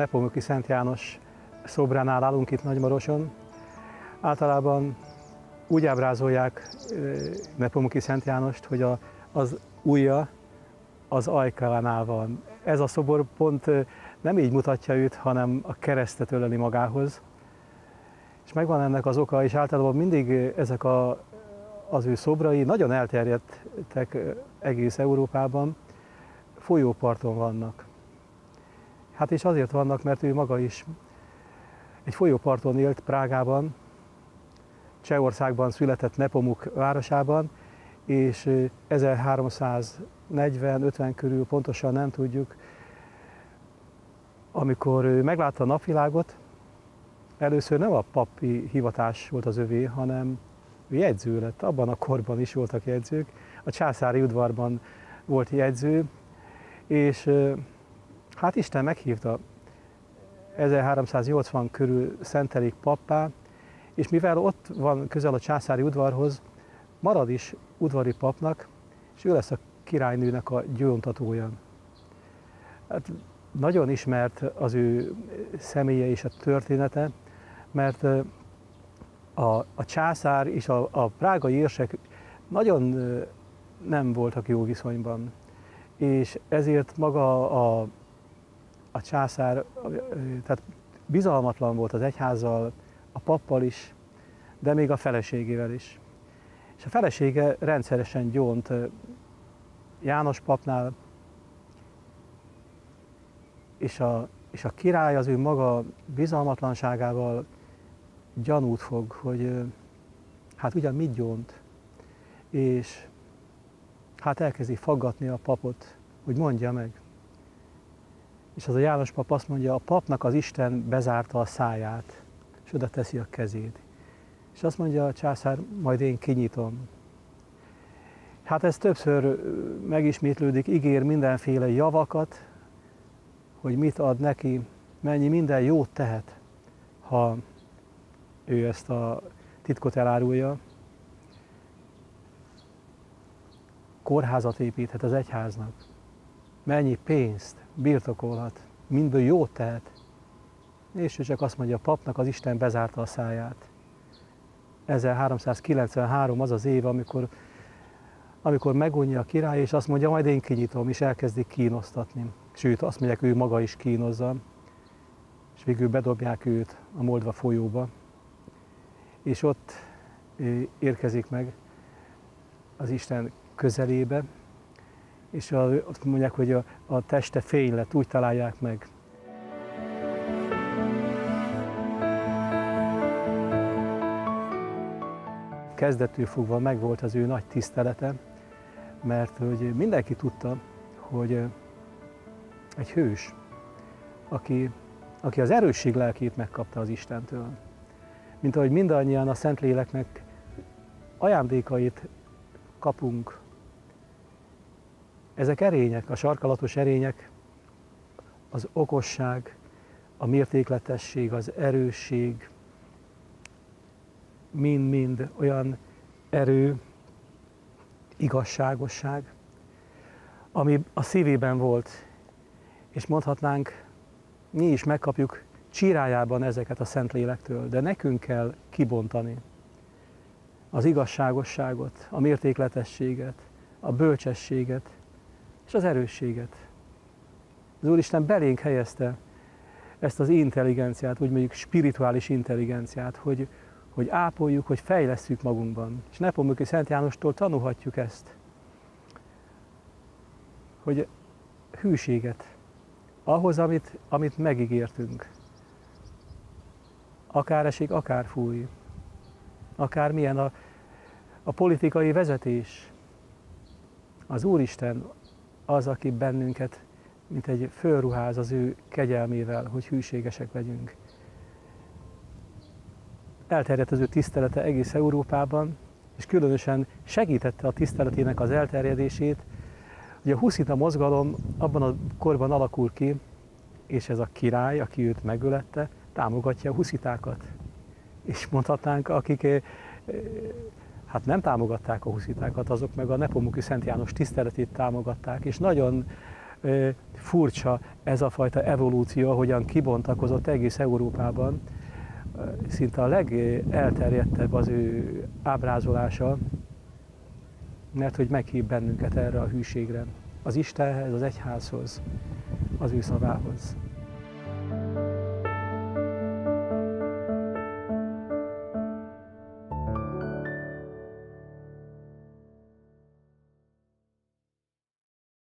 Nepomuki Szent János szobránál állunk itt Nagymaroson. Általában úgy ábrázolják Nepomuki Szent Jánost, hogy az ujja az ajkánál van. Ez a szobor pont nem így mutatja őt, hanem a keresztet öleli magához. És megvan ennek az oka, és általában mindig ezek az ő szobrai nagyon elterjedtek egész Európában, folyóparton vannak. Hát és azért vannak, mert ő maga is egy folyóparton élt Prágában, Csehországban született Nepomuk városában, és 1340-50 körül, pontosan nem tudjuk, amikor ő meglátta a napvilágot, először nem a papi hivatás volt az övé, hanem ő jegyző lett. Abban a korban is voltak jegyzők. A császári udvarban volt jegyző, és hát Isten meghívta 1380 körül szentelik pappá, és mivel ott van közel a császári udvarhoz, marad is udvari papnak, és ő lesz a királynőnek a gyóntatója. Hát nagyon ismert az ő személye és a története, mert a császár és a prágai érsek nagyon nem voltak jó viszonyban, és ezért maga a császár, tehát bizalmatlan volt az egyházzal, a pappal is, de még a feleségével is. És a felesége rendszeresen gyónt János papnál, és a király az ő maga bizalmatlanságával gyanút fog, hogy hát ugyan mit gyónt, és hát elkezdi faggatni a papot, hogy mondja meg. És az a János pap azt mondja, a papnak az Isten bezárta a száját, és oda teszi a kezét. És azt mondja a császár, majd én kinyitom. Hát ez többször megismétlődik, ígér mindenféle javakat, hogy mit ad neki, mennyi minden jót tehet, ha ő ezt a titkot elárulja. Kórházat építhet az egyháznak, mennyi pénzt birtokolhat, mindből jót tehet. És ő csak azt mondja, a papnak az Isten bezárta a száját. 1393 az az év, amikor megunja a király, és azt mondja, majd én kinyitom, és elkezdik kínosztatni. Sőt, azt mondják, ő maga is kínozza, és végül bedobják őt a Moldva folyóba. És ott érkezik meg az Isten közelébe, és azt mondják, hogy a teste fény lett, úgy találják meg. Kezdettől fogva megvolt az ő nagy tisztelete, mert hogy mindenki tudta, hogy egy hős, aki az erősség lelkét megkapta az Istentől. Mint ahogy mindannyian a Szentléleknek ajándékait kapunk. Ezek erények, a sarkalatos erények, az okosság, a mértékletesség, az erősség, mind-mind olyan erő, igazságosság, ami a szívében volt, és mondhatnánk, mi is megkapjuk csirájában ezeket a Szentlélektől, de nekünk kell kibontani az igazságosságot, a mértékletességet, a bölcsességet és az erősséget. Az Úristen belénk helyezte ezt az intelligenciát, úgy mondjuk spirituális intelligenciát, hogy ápoljuk, hogy fejlesszük magunkban. És Nepomuki Szent Jánostól tanulhatjuk ezt, hogy hűséget ahhoz, amit megígértünk. Akár esik, akár fúj, akár milyen a politikai vezetés. Az Úristen az, aki bennünket, mint egy fölruház az ő kegyelmével, hogy hűségesek legyünk. Elterjedt az ő tisztelete egész Európában, és különösen segítette a tiszteletének az elterjedését. Ugye a huszita mozgalom abban a korban alakul ki, és ez a király, aki őt megölette, támogatja a huszitákat. És mondhatnánk, akik hát nem támogatták a huszitákat, azok meg a Nepomuki Szent János tiszteletét támogatták, és nagyon furcsa ez a fajta evolúció, hogyan kibontakozott egész Európában. Szinte a legelterjedtebb az ő ábrázolása, mert hogy meghív bennünket erre a hűségre, az Istenhez, az egyházhoz, az ő szavához.